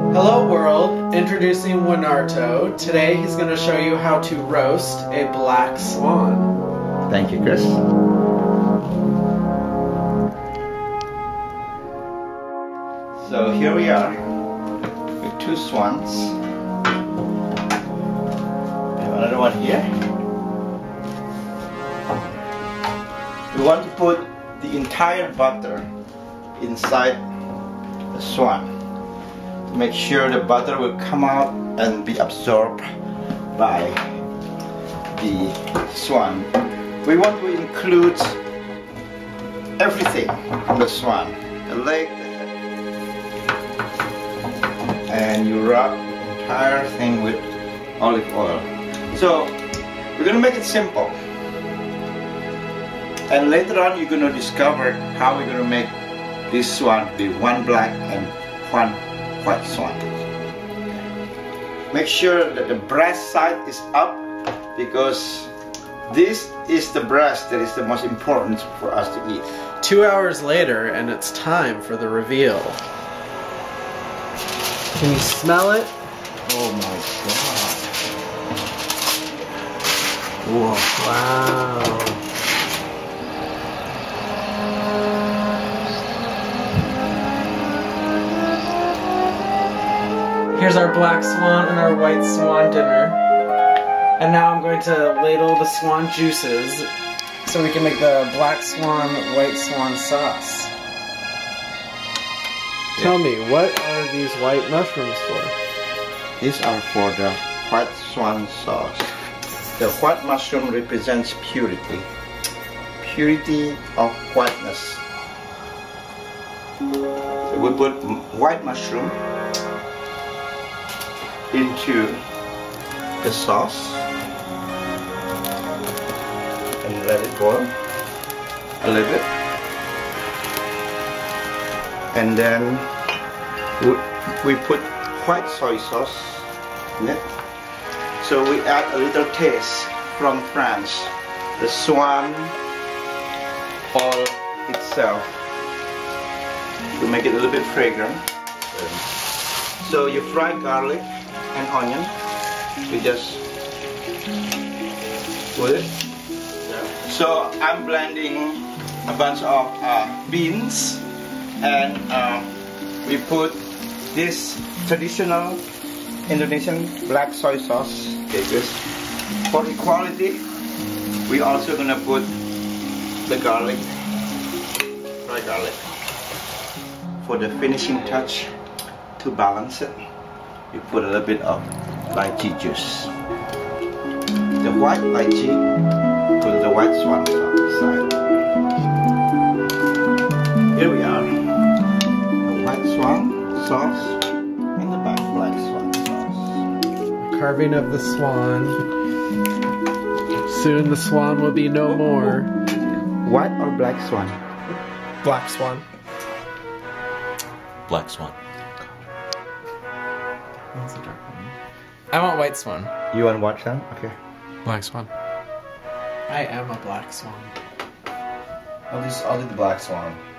Hello world, introducing Winarto. Today he's going to show you how to roast a black swan. Thank you, Chris. So here we are with two swans. We have another one here. We want to put the entire butter inside the swan. Make sure the butter will come out and be absorbed by the swan. We want to include everything on the swan, the leg, the head, and you rub the entire thing with olive oil. So we're going to make it simple, and later on you're going to discover how we're going to make this swan be one black and one white swan. Make sure that the breast side is up, because this is the breast that is the most important for us to eat. 2 hours later, and it's time for the reveal. Can you smell it? Oh my god. Whoa. Wow. Here's our black swan and our white swan dinner. And now I'm going to ladle the swan juices so we can make the black swan, white swan sauce. Tell me, what are these white mushrooms for? These are for the white swan sauce. The white mushroom represents purity. Purity of whiteness. So we put white mushroom into the sauce and let it boil a little bit, and then we put white soy sauce in it. So we add a little taste from France, the swan oil itself, to make it a little bit fragrant. So you fry garlic and onion, we just put it. So I'm blending a bunch of beans, and we put this traditional Indonesian black soy sauce. Okay, just for equality, we also gonna put the garlic, dry garlic, for the finishing touch. To balance it, we put a little bit of lychee juice. The white lychee, put the white swan side. Here we are, the white swan sauce and the black swan sauce. Carving of the swan. Soon the swan will be no more. White or black swan? Black swan. Black swan. That's a dark one. I want white swan. You want white swan? Okay. Black swan. I am a black swan. I'll do the black swan.